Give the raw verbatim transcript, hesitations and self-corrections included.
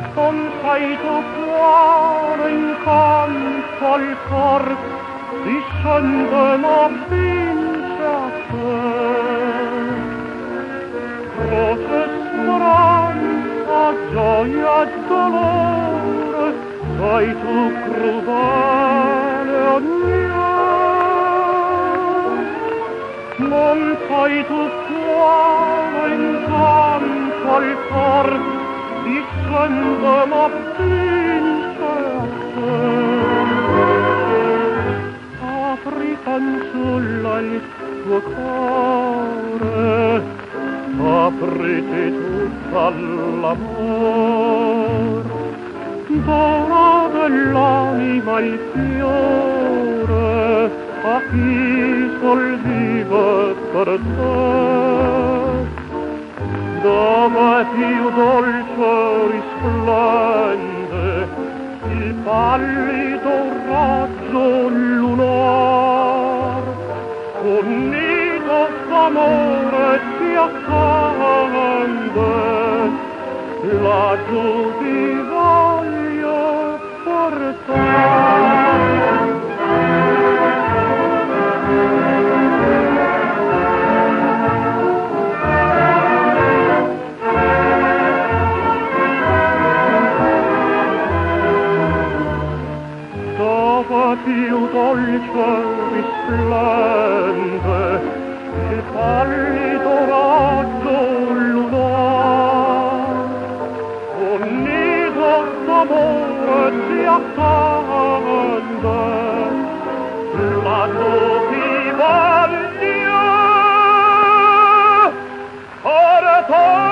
non sai tu cuore incanto al cor discende ma vince a te. Croce speranza, gioia e dolore, sei tu crudele ogni or. Non sai tu cuore incanto al cor discende ma vince a te. Apri fanciulla il tuo cuore, apriti tutta all'amor, dona dell'anima il fiore a chi sol vive per te. Dove più dolce risplende il pallido raggio lunar, un nido d'amore ti attende, laggiù ti voglio portare. Dove più dolce risplende il pallido raggio lunar, un nido d'amore ti attende, lassù ti voglio portare.